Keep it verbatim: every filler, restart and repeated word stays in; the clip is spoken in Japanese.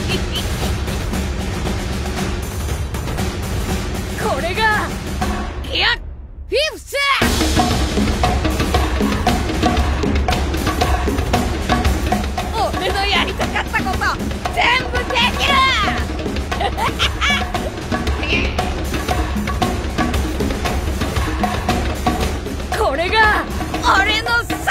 これがいやフィフス俺のやりたかったこと全部できるこれが俺の